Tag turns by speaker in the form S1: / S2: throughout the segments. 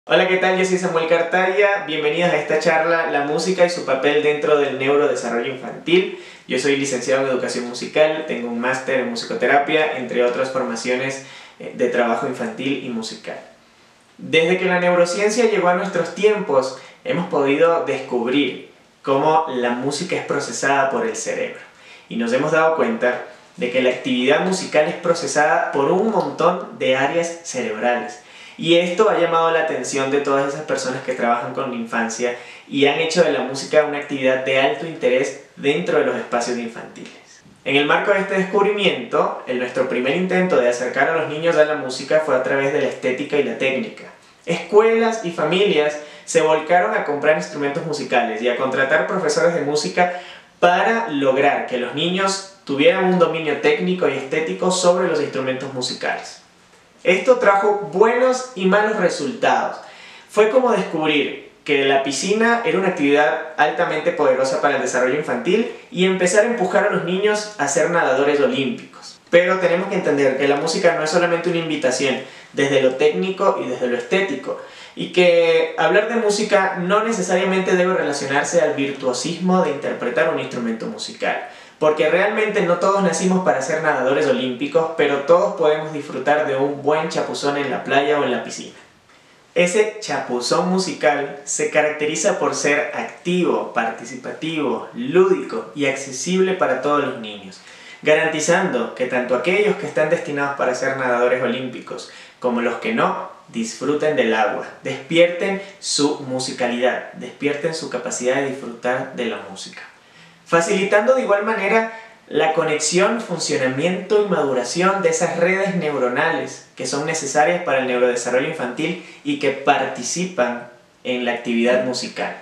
S1: Hola, ¿qué tal? Yo soy Samuel Cartaya. Bienvenidos a esta charla, la música y su papel dentro del neurodesarrollo infantil. Yo soy licenciado en educación musical, tengo un máster en musicoterapia, entre otras formaciones de trabajo infantil y musical. Desde que la neurociencia llegó a nuestros tiempos, hemos podido descubrir cómo la música es procesada por el cerebro. Y nos hemos dado cuenta de que la actividad musical es procesada por un montón de áreas cerebrales. Y esto ha llamado la atención de todas esas personas que trabajan con la infancia y han hecho de la música una actividad de alto interés dentro de los espacios infantiles. En el marco de este descubrimiento, nuestro primer intento de acercar a los niños a la música fue a través de la estética y la técnica. Escuelas y familias se volcaron a comprar instrumentos musicales y a contratar profesores de música para lograr que los niños tuvieran un dominio técnico y estético sobre los instrumentos musicales. Esto trajo buenos y malos resultados. Fue como descubrir que la piscina era una actividad altamente poderosa para el desarrollo infantil y empezar a empujar a los niños a ser nadadores olímpicos. Pero tenemos que entender que la música no es solamente una invitación desde lo técnico y desde lo estético, y que hablar de música no necesariamente debe relacionarse al virtuosismo de interpretar un instrumento musical. Porque realmente no todos nacimos para ser nadadores olímpicos, pero todos podemos disfrutar de un buen chapuzón en la playa o en la piscina. Ese chapuzón musical se caracteriza por ser activo, participativo, lúdico y accesible para todos los niños, garantizando que tanto aquellos que están destinados para ser nadadores olímpicos como los que no, disfruten del agua, despierten su musicalidad, despierten su capacidad de disfrutar de la música, facilitando de igual manera la conexión, funcionamiento y maduración de esas redes neuronales que son necesarias para el neurodesarrollo infantil y que participan en la actividad musical.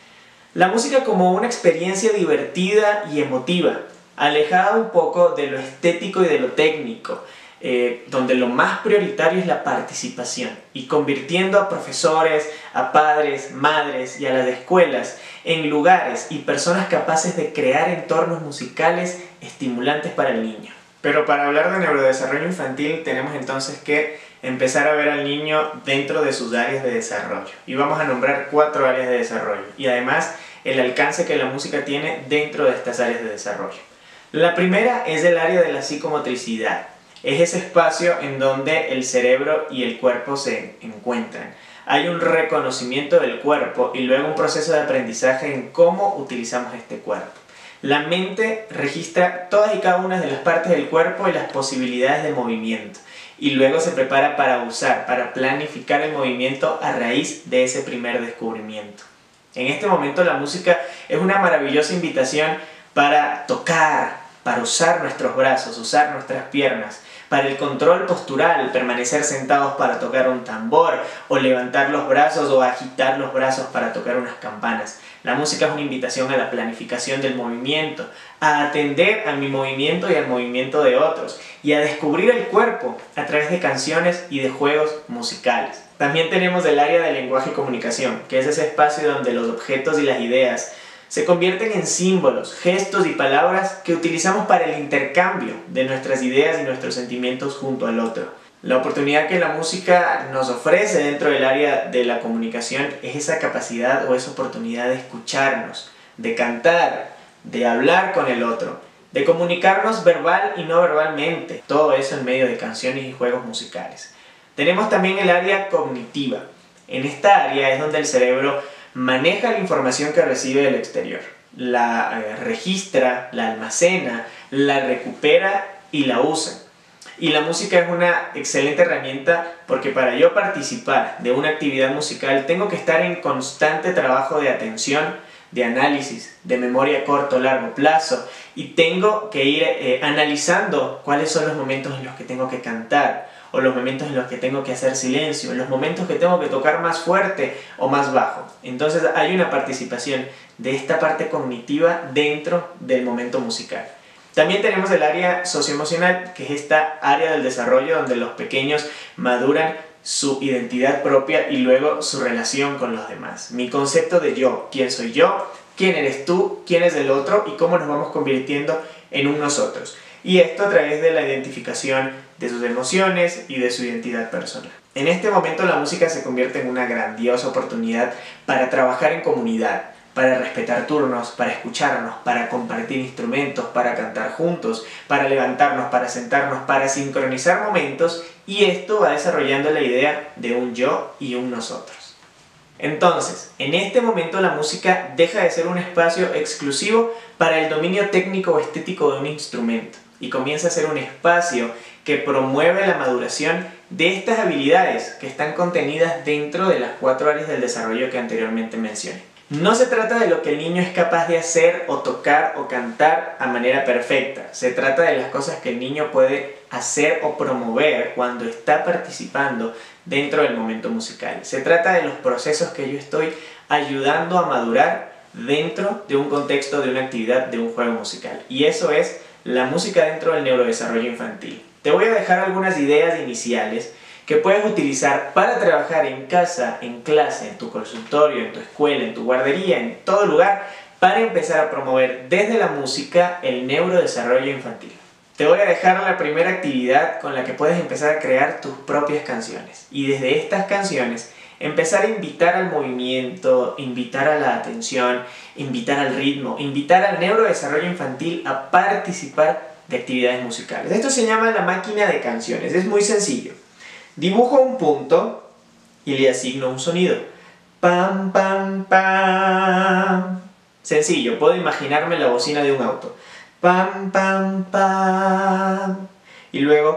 S1: La música como una experiencia divertida y emotiva, alejada un poco de lo estético y de lo técnico, donde lo más prioritario es la participación, y convirtiendo a profesores, a padres, madres y a las escuelas en lugares y personas capaces de crear entornos musicales estimulantes para el niño. Pero para hablar de neurodesarrollo infantil tenemos entonces que empezar a ver al niño dentro de sus áreas de desarrollo. Y vamos a nombrar 4 áreas de desarrollo y además el alcance que la música tiene dentro de estas áreas de desarrollo. La primera es el área de la psicomotricidad. Es ese espacio en donde el cerebro y el cuerpo se encuentran. Hay un reconocimiento del cuerpo y luego un proceso de aprendizaje en cómo utilizamos este cuerpo. La mente registra todas y cada una de las partes del cuerpo y las posibilidades de movimiento. Y luego se prepara para usar, para planificar el movimiento a raíz de ese primer descubrimiento. En este momento la música es una maravillosa invitación para tocar, para usar nuestros brazos, usar nuestras piernas, para el control postural, permanecer sentados para tocar un tambor, o levantar los brazos o agitar los brazos para tocar unas campanas. La música es una invitación a la planificación del movimiento, a atender a mi movimiento y al movimiento de otros, y a descubrir el cuerpo a través de canciones y de juegos musicales. También tenemos el área de lenguaje y comunicación, que es ese espacio donde los objetos y las ideas se convierten en símbolos, gestos y palabras que utilizamos para el intercambio de nuestras ideas y nuestros sentimientos junto al otro. La oportunidad que la música nos ofrece dentro del área de la comunicación es esa capacidad o esa oportunidad de escucharnos, de cantar, de hablar con el otro, de comunicarnos verbal y no verbalmente, todo eso en medio de canciones y juegos musicales. Tenemos también el área cognitiva. En esta área es donde el cerebro maneja la información que recibe del exterior, la registra, la almacena, la recupera y la usa. Y la música es una excelente herramienta porque para yo participar de una actividad musical tengo que estar en constante trabajo de atención, de análisis, de memoria a corto o largo plazo, y tengo que ir analizando cuáles son los momentos en los que tengo que cantar, o los momentos en los que tengo que hacer silencio, los momentos que tengo que tocar más fuerte o más bajo. Entonces hay una participación de esta parte cognitiva dentro del momento musical. También tenemos el área socioemocional, que es esta área del desarrollo donde los pequeños maduran su identidad propia y luego su relación con los demás. Mi concepto de yo, quién soy yo, quién eres tú, quién es el otro y cómo nos vamos convirtiendo en un nosotros. Y esto a través de la identificación de sus emociones y de su identidad personal. En este momento la música se convierte en una grandiosa oportunidad para trabajar en comunidad, para respetar turnos, para escucharnos, para compartir instrumentos, para cantar juntos, para levantarnos, para sentarnos, para sincronizar momentos, y esto va desarrollando la idea de un yo y un nosotros. Entonces, en este momento la música deja de ser un espacio exclusivo para el dominio técnico o estético de un instrumento y comienza a ser un espacio que promueve la maduración de estas habilidades que están contenidas dentro de las 4 áreas del desarrollo que anteriormente mencioné. No se trata de lo que el niño es capaz de hacer o tocar o cantar a manera perfecta. Se trata de las cosas que el niño puede hacer o promover cuando está participando dentro del momento musical. Se trata de los procesos que yo estoy ayudando a madurar dentro de un contexto de una actividad, de un juego musical. Y eso es la música dentro del neurodesarrollo infantil. Te voy a dejar algunas ideas iniciales que puedes utilizar para trabajar en casa, en clase, en tu consultorio, en tu escuela, en tu guardería, en todo lugar, para empezar a promover desde la música el neurodesarrollo infantil. Te voy a dejar la primera actividad con la que puedes empezar a crear tus propias canciones. Y desde estas canciones empezar a invitar al movimiento, invitar a la atención, invitar al ritmo, invitar al neurodesarrollo infantil a participar de actividades musicales. Esto se llama la máquina de canciones. Es muy sencillo. Dibujo un punto y le asigno un sonido. Pam, pam, pam. Sencillo, puedo imaginarme la bocina de un auto. Pam, pam, pam. Y luego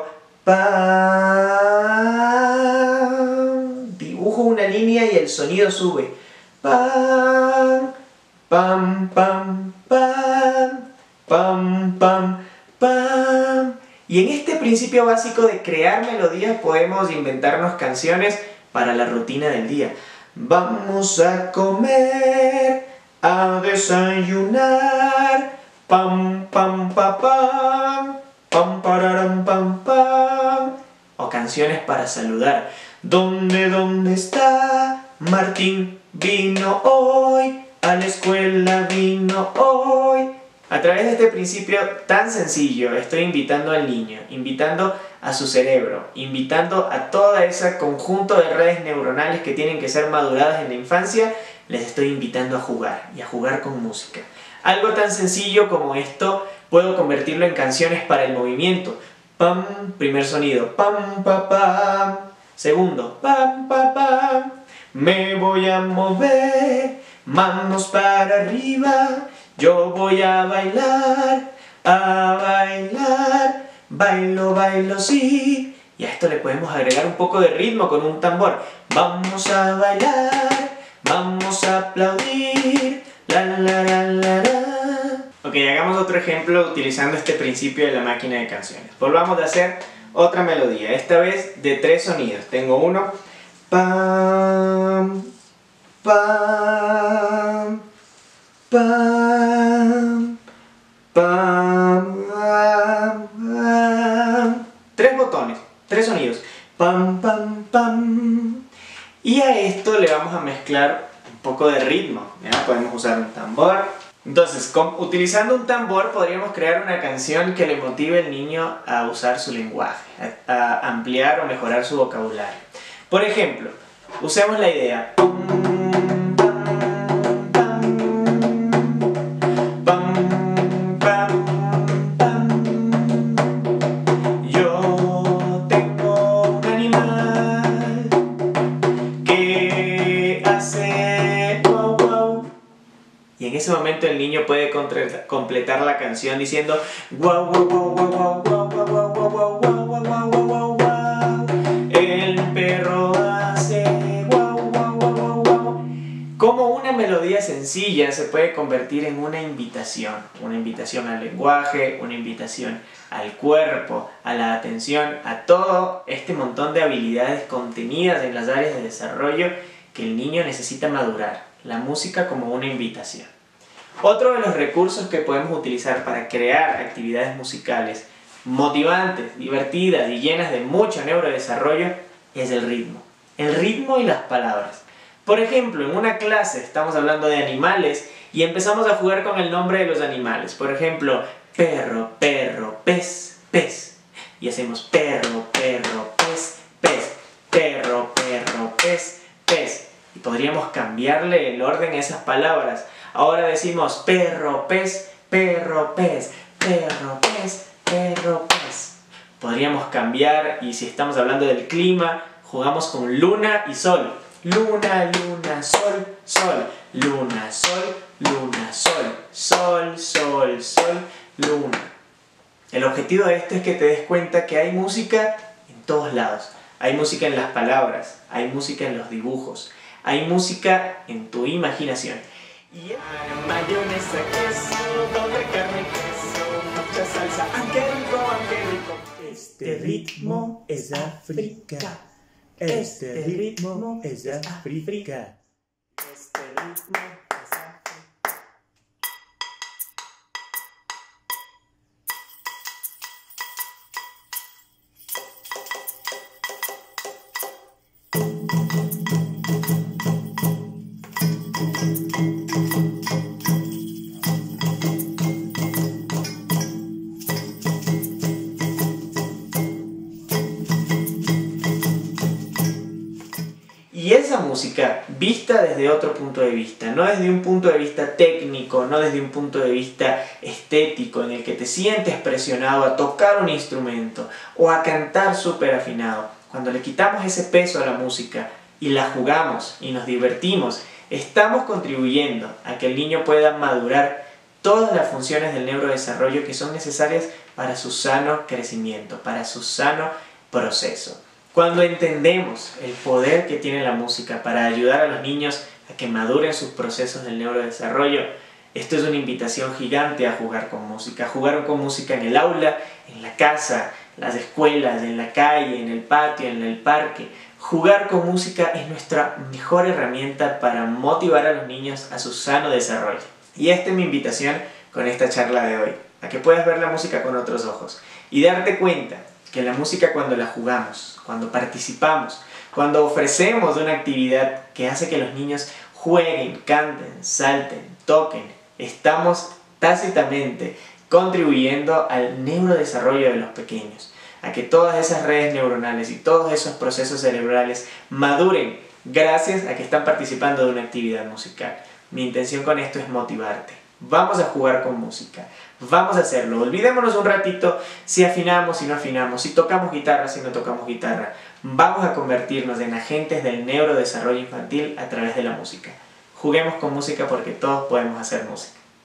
S1: pam. Dibujo una línea y el sonido sube. Pam, pam, pam, pam. Pam, pam, pam. Y en este principio básico de crear melodías podemos inventarnos canciones para la rutina del día. Vamos a comer, a desayunar, pam, pam, pa, pam, pam, pararam, pam, pam. O canciones para saludar. ¿Dónde está Martín? Vino hoy, a la escuela vino hoy. A través de este principio tan sencillo estoy invitando al niño, invitando a su cerebro, invitando a todo ese conjunto de redes neuronales que tienen que ser maduradas en la infancia, les estoy invitando a jugar y a jugar con música. Algo tan sencillo como esto puedo convertirlo en canciones para el movimiento. Pam, primer sonido, pam, pa, pam. Segundo, pam, pa, pam. Me voy a mover, manos para arriba. Yo voy a bailar, bailo, bailo, sí. Y a esto le podemos agregar un poco de ritmo con un tambor. Vamos a bailar, vamos a aplaudir, la, la, la, la, la. Ok, hagamos otro ejemplo utilizando este principio de la máquina de canciones. Volvamos a hacer otra melodía, esta vez de 3 sonidos. Tengo uno, pam, pam, pam, pam, pam, pam. 3 botones, 3 sonidos. Pam, pam, pam. Y a esto le vamos a mezclar un poco de ritmo. ¿Ya? Podemos usar un tambor. Entonces, utilizando un tambor podríamos crear una canción que le motive al niño a usar su lenguaje, a ampliar o mejorar su vocabulario. Por ejemplo, usemos la idea. Y en ese momento el niño puede completar la canción diciendo guau, guau, guau, guau, guau, guau, guau, guau, guau, guau, guau, guau, guau, guau. El perro hace guau, guau, guau, guau, guau. Como una melodía sencilla se puede convertir en una invitación al lenguaje, una invitación al cuerpo, a la atención, a todo este montón de habilidades contenidas en las áreas de desarrollo que el niño necesita madurar. La música como una invitación. Otro de los recursos que podemos utilizar para crear actividades musicales motivantes, divertidas y llenas de mucho neurodesarrollo es el ritmo. El ritmo y las palabras. Por ejemplo, en una clase estamos hablando de animales y empezamos a jugar con el nombre de los animales. Por ejemplo, perro, perro, pez, pez. Y hacemos perro, perro, pez, pez, perro, podríamos cambiarle el orden a esas palabras. Ahora decimos perro, pez, perro, pez, perro, pez, perro, pez. Podríamos cambiar, y si estamos hablando del clima, jugamos con luna y sol. Luna, luna, sol, sol. Luna, sol, luna, sol. Sol, sol, sol, luna. El objetivo de esto es que te des cuenta que hay música en todos lados. Hay música en las palabras, hay música en los dibujos, hay música en tu imaginación. Y mayonesa, queso, doble carne, queso, mucha salsa, aunque rico, aunque rico.
S2: Este ritmo es África. Este ritmo es África.
S1: Este ritmo es África. Y esa música vista desde otro punto de vista, no desde un punto de vista técnico, no desde un punto de vista estético en el que te sientes presionado a tocar un instrumento o a cantar súper afinado. Cuando le quitamos ese peso a la música y la jugamos y nos divertimos, estamos contribuyendo a que el niño pueda madurar todas las funciones del neurodesarrollo que son necesarias para su sano crecimiento, para su sano proceso. Cuando entendemos el poder que tiene la música para ayudar a los niños a que maduren sus procesos del neurodesarrollo, esto es una invitación gigante a jugar con música en el aula, en la casa, en las escuelas, en la calle, en el patio, en el parque. Jugar con música es nuestra mejor herramienta para motivar a los niños a su sano desarrollo. Y esta es mi invitación con esta charla de hoy, a que puedas ver la música con otros ojos y darte cuenta que la música, cuando la jugamos, cuando participamos, cuando ofrecemos una actividad que hace que los niños jueguen, canten, salten, toquen, estamos tácitamente contribuyendo al neurodesarrollo de los pequeños, a que todas esas redes neuronales y todos esos procesos cerebrales maduren gracias a que están participando de una actividad musical. Mi intención con esto es motivarte. Vamos a jugar con música. Vamos a hacerlo. Olvidémonos un ratito si afinamos, si no afinamos, si tocamos guitarra, si no tocamos guitarra. Vamos a convertirnos en agentes del neurodesarrollo infantil a través de la música. Juguemos con música porque todos podemos hacer música.